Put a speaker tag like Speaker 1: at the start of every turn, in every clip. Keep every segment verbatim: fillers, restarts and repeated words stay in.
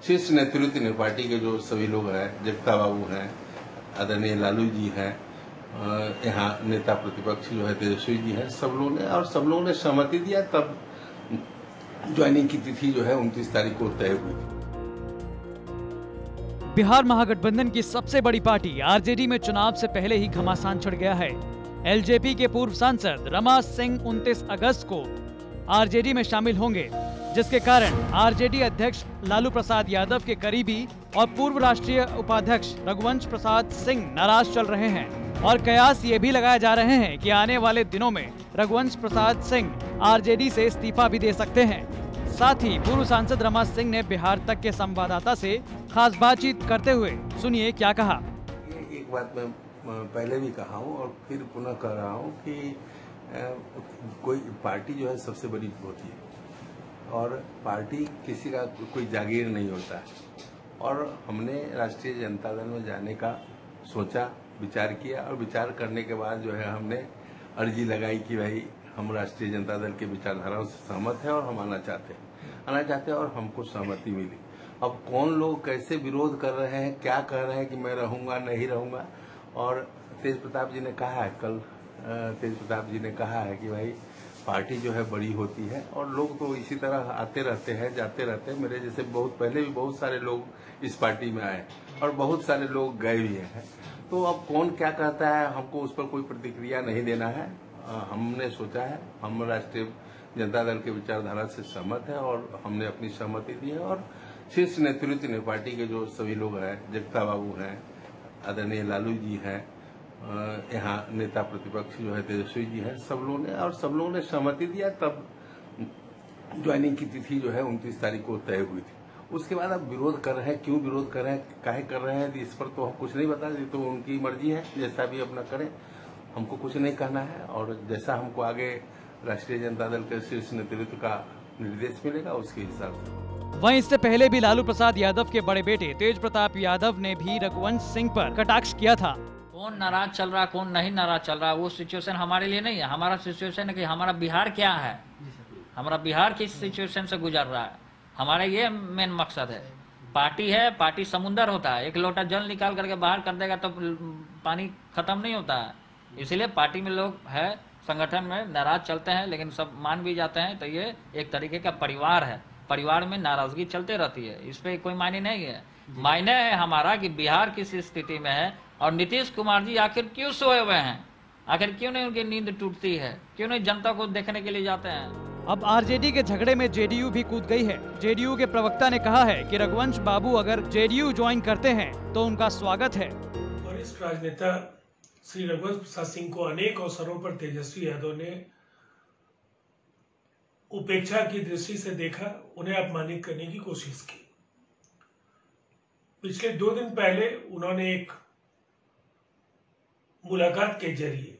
Speaker 1: शीर्ष नेतृत्व ने, पार्टी के जो सभी लोग हैं, जगता बाबू हैं, आदरणीय लालू जी हैं, यहाँ नेता प्रतिपक्ष जो है तेजस्वी जी हैं, सब लोगों ने और सब लोगों ने सहमति दिया, तब ज्वाइनिंग की तिथि जो है उनतीस तारीख को तय हुई थी।
Speaker 2: बिहार महागठबंधन की सबसे बड़ी पार्टी आरजेडी में चुनाव से पहले ही घमासान छिड़ गया है। एलजेपी के पूर्व सांसद रमा सिंह उनतीस अगस्त को आरजेडी में शामिल होंगे, जिसके कारण आरजेडी अध्यक्ष लालू प्रसाद यादव के करीबी और पूर्व राष्ट्रीय उपाध्यक्ष रघुवंश प्रसाद सिंह नाराज चल रहे हैं और कयास ये भी लगाए जा रहे हैं कि आने वाले दिनों में रघुवंश प्रसाद सिंह आरजेडी से इस्तीफा भी दे सकते हैं। साथ ही पूर्व सांसद रमा सिंह ने बिहार तक के संवाददाता से खास बातचीत करते हुए सुनिए क्या कहा।
Speaker 1: एक बात मैं पहले भी कहा हूँ और फिर पुनः कह रहा हूँ कि कोई पार्टी जो है सबसे बड़ी होती है और पार्टी किसी का कोई जागीर नहीं होता है। और हमने राष्ट्रीय जनता दल में जाने का सोचा, विचार किया और विचार करने के बाद जो है हमने अर्जी लगाई कि भाई हम राष्ट्रीय जनता दल के विचारधाराओं से सहमत हैं और हम आना चाहते हैं आना चाहते हैं और हमको सहमति मिली। अब कौन लोग कैसे विरोध कर रहे हैं, क्या कह रहे हैं कि मैं रहूंगा नहीं रहूंगा, और तेज प्रताप जी ने कहा है, कल तेज प्रताप जी ने कहा है कि भाई पार्टी जो है बड़ी होती है और लोग तो इसी तरह आते रहते हैं जाते रहते हैं। मेरे जैसे बहुत पहले भी बहुत सारे लोग इस पार्टी में आए और बहुत सारे लोग गए भी हैं। तो अब कौन क्या कहता है, हमको उस पर कोई प्रतिक्रिया नहीं देना है। हमने सोचा है, हम राष्ट्रीय जनता दल के विचारधारा से सहमत है और हमने अपनी सहमति दी है। और शीर्ष नेतृत्व ने, पार्टी के जो सभी लोग हैं, जगता बाबू हैं, आदरणीय लालू जी हैं, यहाँ नेता प्रतिपक्ष जो है तेजस्वी जी हैं, सब लोगों ने और सब लोगों ने सहमति दिया, तब ज्वाइनिंग की तिथि जो है उनतीस तारीख को तय हुई थी। उसके बाद अब विरोध कर रहे हैं, क्यों विरोध कर रहे हैं, काहे कर रहे हैं, इस पर तो हम कुछ नहीं बता, तो उनकी मर्जी है, जैसा भी अपना करें, हमको कुछ नहीं कहना है। और जैसा हमको आगे राष्ट्रीय जनता दल के शीर्ष नेतृत्व का निर्देश मिलेगा उसके हिसाब से।
Speaker 2: वहीं इससे पहले भी लालू प्रसाद यादव के बड़े बेटे तेज प्रताप यादव ने भी रघुवंश सिंह पर कटाक्ष किया था।
Speaker 3: कौन नाराज चल रहा, कौन नहीं नाराज चल रहा, वो सिचुएशन हमारे लिए नहीं है। हमारा सिचुएशन है कि हमारा बिहार क्या है, हमारा बिहार किस सिचुएशन से गुजर रहा है, हमारा ये मेन मकसद है। पार्टी है, पार्टी समुंदर होता है, एक लोटा जल निकाल करके बाहर कर देगा तो पानी खत्म नहीं होता है। इसलिए पार्टी में लोग है, संगठन में नाराज चलते हैं, लेकिन सब मान भी जाते हैं। तो ये एक तरीके का परिवार है, परिवार में नाराजगी चलते रहती है, इस पे कोई मायने नहीं है। मायने है हमारा कि बिहार किस स्थिति में है और नीतीश कुमार जी आखिर क्यों सोए हुए हैं, आखिर क्यों नहीं उनकी नींद टूटती है, क्यों नहीं जनता को देखने के लिए जाते हैं।
Speaker 2: अब आरजेडी के झगड़े में जेडीयू भी कूद गई है। जेडीयू के प्रवक्ता ने कहा है कि रघुवंश बाबू अगर जेडीयू ज्वाइन करते हैं तो उनका स्वागत है।
Speaker 4: वरिष्ठ राजनेता श्री रघुवंश प्रसाद सिंह को अनेक अवसरों पर तेजस्वी यादव ने उपेक्षा की दृष्टि से देखा, उन्हें अपमानित करने की कोशिश की। पिछले दो दिन पहले उन्होंने एक मुलाकात के जरिए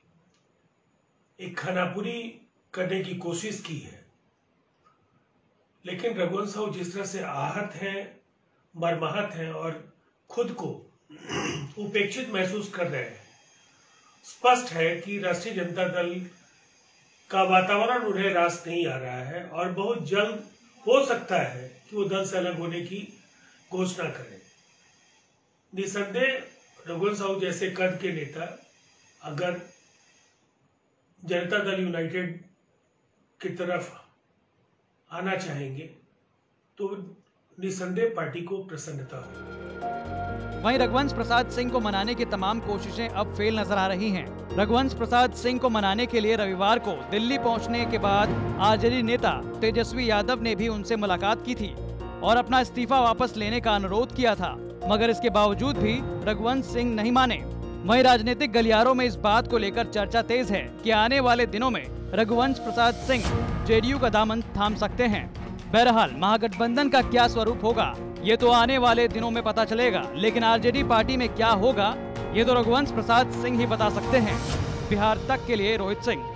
Speaker 4: एक खानापुरी करने की कोशिश की है, लेकिन रघुवंश साहू जिस तरह से आहत हैं, मर्माहत हैं और खुद को उपेक्षित महसूस कर रहे हैं, स्पष्ट है कि राष्ट्रीय जनता दल का वातावरण उन्हें रास नहीं आ रहा है और बहुत जल्द हो सकता है कि वो दल से अलग होने की घोषणा करें। निसंदेह रघुवंश साहू जैसे कद के नेता अगर जनता दल यूनाइटेड की तरफ आना चाहेंगे तो निसंदेह पार्टी को प्रसन्नता होगी।
Speaker 2: वहीं रघुवंश प्रसाद सिंह को मनाने की तमाम कोशिशें अब फेल नजर आ रही हैं। रघुवंश प्रसाद सिंह को मनाने के लिए रविवार को दिल्ली पहुंचने के बाद आरजेडी नेता तेजस्वी यादव ने भी उनसे मुलाकात की थी और अपना इस्तीफा वापस लेने का अनुरोध किया था, मगर इसके बावजूद भी रघुवंश सिंह नहीं माने। वहीं राजनीतिक गलियारों में इस बात को लेकर चर्चा तेज है कि आने वाले दिनों में रघुवंश प्रसाद सिंह जेडीयू का दामन थाम सकते हैं। बहरहाल महागठबंधन का क्या स्वरूप होगा ये तो आने वाले दिनों में पता चलेगा, लेकिन आरजेडी पार्टी में क्या होगा ये तो रघुवंश प्रसाद सिंह ही बता सकते हैं। बिहार तक के लिए रोहित सिंह।